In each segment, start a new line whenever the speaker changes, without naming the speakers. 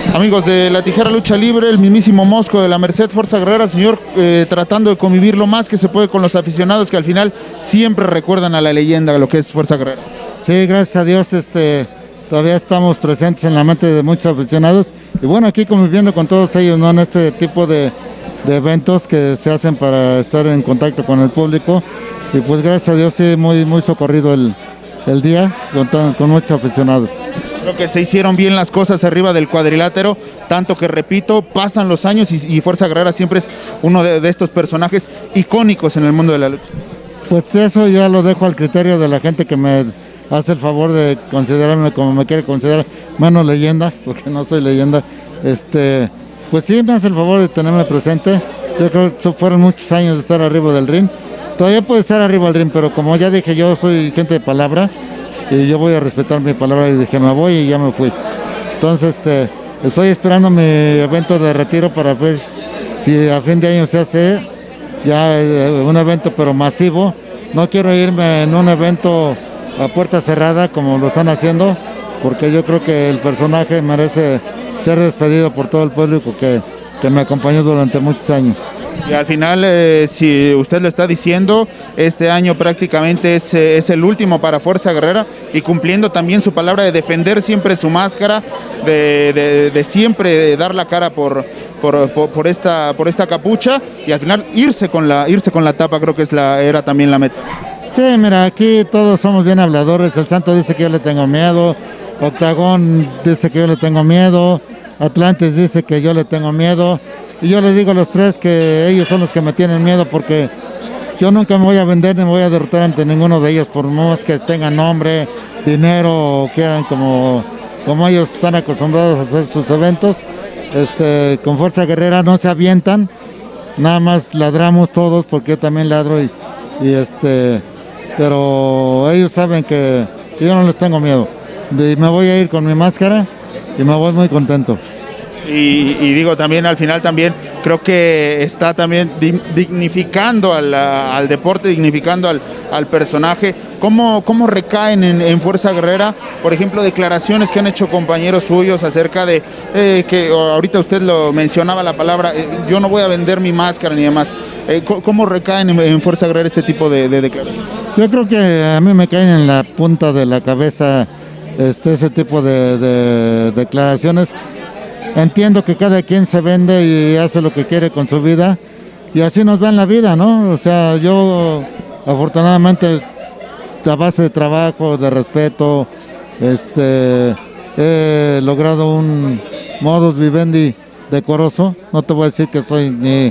Amigos de La Tijera Lucha Libre, el mismísimo Mosco de la Merced Fuerza Guerrera, señor, tratando de convivir lo más que se puede con los aficionados que al final siempre recuerdan a la leyenda de lo que es Fuerza Guerrera.
Sí, gracias a Dios, todavía estamos presentes en la mente de muchos aficionados y bueno, aquí conviviendo con todos ellos, ¿no? En este tipo de eventos que se hacen para estar en contacto con el público y pues gracias a Dios sí, muy socorrido el día con muchos aficionados.
Creo que se hicieron bien las cosas arriba del cuadrilátero, tanto que repito, pasan los años y Fuerza Guerrera siempre es uno de estos personajes icónicos en el mundo de la lucha.
Pues eso ya lo dejo al criterio de la gente que me hace el favor de considerarme como me quiere considerar, menos leyenda, porque no soy leyenda. Pues sí me hace el favor de tenerme presente. Yo creo que fueron muchos años de estar arriba del ring. Todavía puedo estar arriba del ring, pero como ya dije, yo soy gente de palabra y yo voy a respetar mi palabra y dije me voy y ya me fui. Entonces estoy esperando mi evento de retiro para ver si a fin de año se hace ya un evento pero masivo. No quiero irme en un evento a puerta cerrada como lo están haciendo, porque yo creo que el personaje merece ser despedido por todo el público que me acompañó durante muchos años.
Y al final, si usted lo está diciendo, este año prácticamente es el último para Fuerza Guerrera y cumpliendo también su palabra de defender siempre su máscara, de siempre dar la cara por esta capucha y al final irse con la tapa, creo que era también la meta.
Sí, mira, aquí todos somos bien habladores. El Santo dice que yo le tengo miedo, Octagón dice que yo le tengo miedo, Atlantis dice que yo le tengo miedo. Y yo les digo a los tres que ellos son los que me tienen miedo porque yo nunca me voy a vender ni me voy a derrotar ante ninguno de ellos, por más que tengan nombre, dinero o quieran como ellos están acostumbrados a hacer sus eventos. Con Fuerza Guerrera no se avientan, nada más ladramos todos porque yo también ladro pero ellos saben que yo no les tengo miedo. Y me voy a ir con mi máscara y me voy muy contento.
Y digo también al final también creo que está también dignificando al deporte, dignificando al personaje. ¿Cómo recaen en Fuerza Guerrera? Por ejemplo, declaraciones que han hecho compañeros suyos acerca de que ahorita usted lo mencionaba la palabra, yo no voy a vender mi máscara ni demás. ¿Cómo recaen en Fuerza Guerrera este tipo de declaraciones?
Yo creo que a mí me caen en la punta de la cabeza ese tipo de declaraciones. Entiendo que cada quien se vende y hace lo que quiere con su vida y así nos va en la vida, ¿no? O sea, yo afortunadamente a base de trabajo, de respeto, he logrado un modus vivendi decoroso. No te voy a decir que soy ni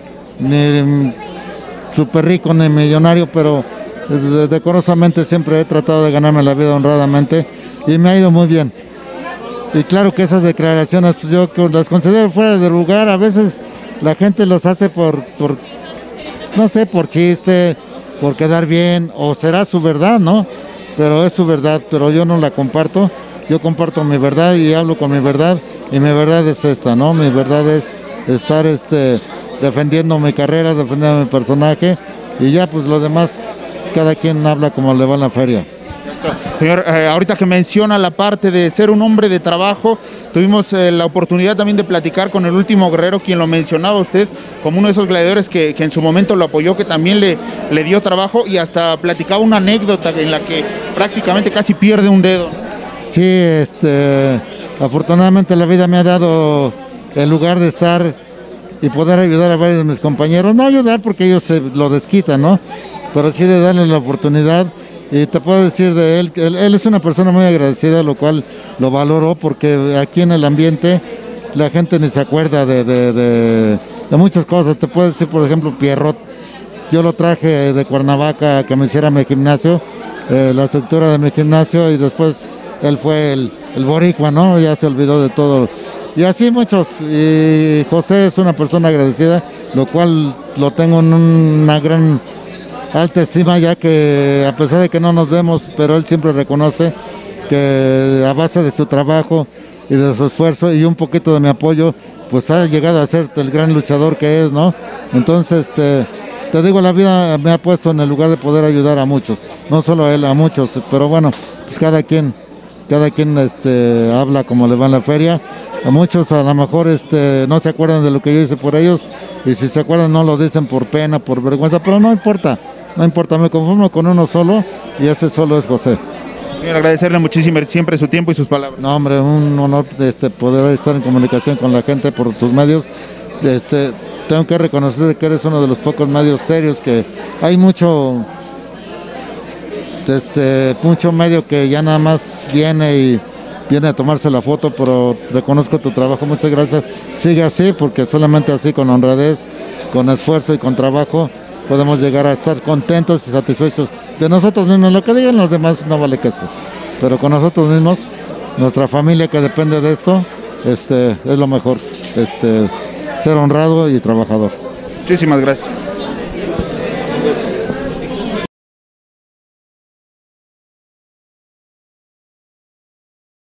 súper rico ni millonario, pero decorosamente siempre he tratado de ganarme la vida honradamente y me ha ido muy bien. Y claro que esas declaraciones pues yo las considero fuera de lugar. A veces la gente los hace por no sé, por chiste, por quedar bien, o será su verdad, ¿no? Pero es su verdad, pero yo no la comparto. Yo comparto mi verdad y hablo con mi verdad, y mi verdad es esta, ¿no? Mi verdad es estar defendiendo mi carrera, defendiendo mi personaje, y ya pues lo demás, cada quien habla como le va en la feria.
Señor, ahorita que menciona la parte de ser un hombre de trabajo, tuvimos la oportunidad también de platicar con el último guerrero, quien lo mencionaba usted como uno de esos gladiadores que en su momento lo apoyó, que también le dio trabajo y hasta platicaba una anécdota en la que prácticamente casi pierde un dedo.
Sí, afortunadamente la vida me ha dado el lugar de estar y poder ayudar a varios de mis compañeros, no ayudar porque ellos se lo desquitan, ¿no? Pero sí de darles la oportunidad. Y te puedo decir de él, que él es una persona muy agradecida, lo cual lo valoro porque aquí en el ambiente la gente ni se acuerda de muchas cosas. Te puedo decir, por ejemplo, Pierrot. Yo lo traje de Cuernavaca a que me hiciera mi gimnasio, la estructura de mi gimnasio, y después él fue el boricua, ¿no? Ya se olvidó de todo. Y así muchos. Y José es una persona agradecida, lo cual lo tengo en una gran alta estima, ya que a pesar de que no nos vemos, pero él siempre reconoce que a base de su trabajo y de su esfuerzo y un poquito de mi apoyo, pues ha llegado a ser el gran luchador que es, ¿no? Entonces, te digo, la vida me ha puesto en el lugar de poder ayudar a muchos, no solo a él, a muchos, pero bueno, pues cada quien habla como le va en la feria Muchos a lo mejor no se acuerdan de lo que yo hice por ellos, y si se acuerdan no lo dicen por pena, por vergüenza, pero no importa, me conformo con uno solo, y ese solo es José.
Quiero agradecerle muchísimo siempre su tiempo y sus palabras.
No, hombre, un honor poder estar en comunicación con la gente por tus medios. Tengo que reconocer que eres uno de los pocos medios serios, que hay mucho medio que ya nada más viene a tomarse la foto, pero reconozco tu trabajo, muchas gracias. Sigue así, porque solamente así, con honradez, con esfuerzo y con trabajo, podemos llegar a estar contentos y satisfechos de nosotros mismos. Lo que digan los demás no vale queso, pero con nosotros mismos, nuestra familia que depende de esto, es lo mejor, ser honrado y trabajador.
Muchísimas gracias.